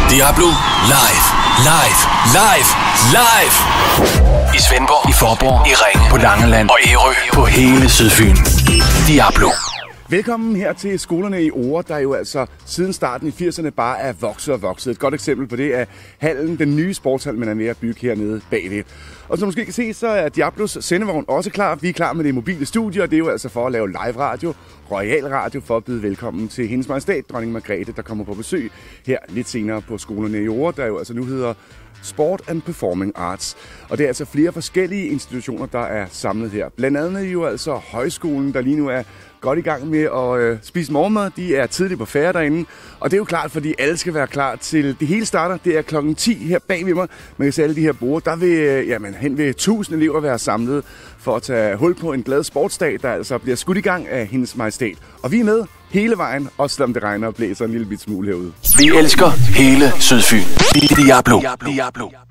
Diablo live. I Svendborg, i Faaborg, i Ringe, på Langeland og Ærø, på hele Sydfyn. Diablo. Velkommen her til skolerne i Oure, der jo altså siden starten i 80'erne bare er vokset. Et godt eksempel på det er hallen, den nye sportshal, man er ved at bygge hernede bagved. Og som måske kan se, så er Diablos sendevogn også klar. Vi er klar med det mobile studie, og det er jo altså for at lave live radio, royal radio, for at byde velkommen til hendes majestæt, dronning Margrethe, der kommer på besøg her lidt senere på skolerne i Oure, der jo altså nu hedder Sport and Performing Arts. Og det er altså flere forskellige institutioner, der er samlet her. Blandt andet jo altså højskolen, der lige nu er godt i gang med at spise morgenmad. De er tidligt på færre derinde. Og det er jo klart, fordi alle skal være klar til det hele starter. Det er klokken 10 her bag ved mig. Man kan se alle de her borde. Der vil hen ved 1000 elever være samlet for at tage hul på en glad sportsdag, der altså bliver skudt i gang af hendes majestæt. Og vi er med hele vejen, også selvom det regner og blæser en lille bit smule herude. Vi elsker hele Sydfyn. Diablo.